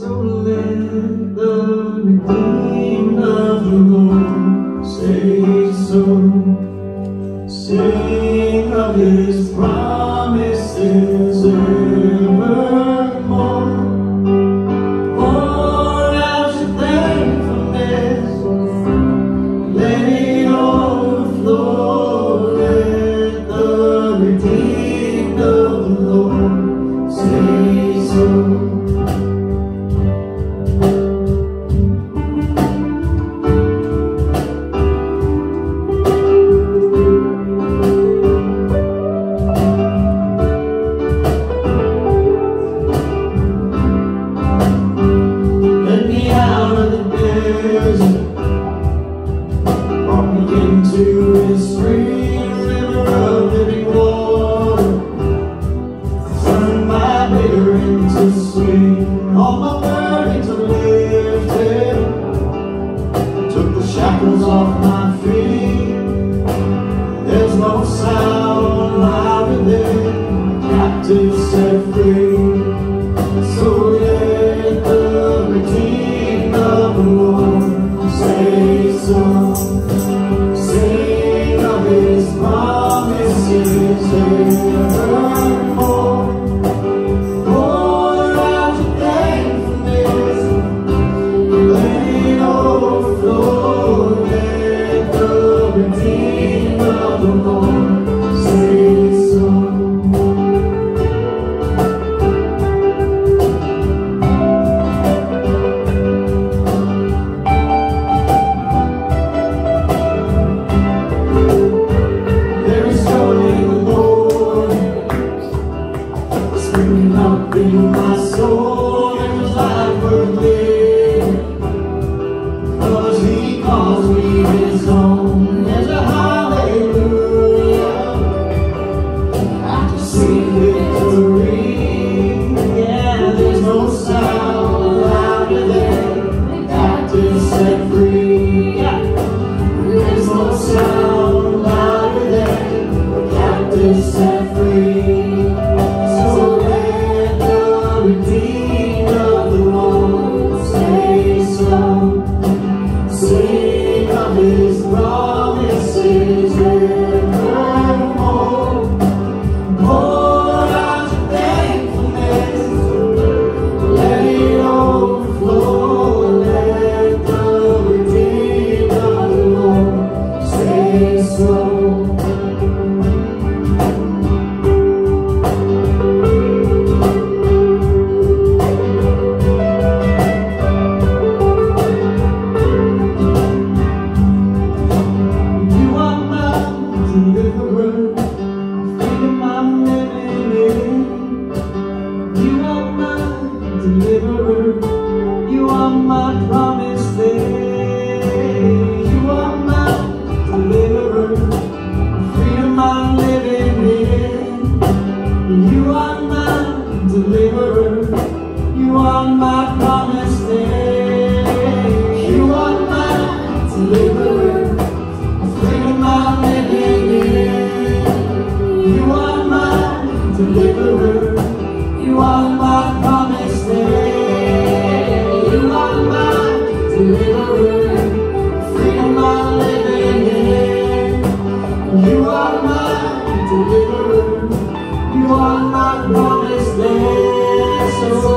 So let the redeemed of the Lord say so. Sing of His promises evermore. Pour out your thankfulness, let it overflow. Let the redeemed of the Lord say so. Brought me into His free river of living water. Turned my bitter into sweet. All my burdens are lifted. Took the shackles off my feet. There's no sound louder than captives set free. So let the redeemed of the Lord say so. Sing of His promises evermore. Pour out your thankfulness, let it overflow. Let the redeemed of the Lord say so. Up in my soul, there's life worth living, 'cause He calls me His own. There's a hallelujah, I can sing victory. Yeah, there's no sound louder than the captive set free. Yeah. There's no sound louder than the captive set free. Redeemed of the Lord say so. Sing of His promises evermore. Pour out your thankfulness, let it overflow. Let the redeemed of the Lord say so. You are my promised land. You are my deliverer, freedom I'm living in. You are my deliverer. You are my promised land. You are my deliverer, freedom I'm living in. You are my deliverer. You are my promised land. You are my deliverer, freedom I'm living in. You are my deliverer. You are my promised land. So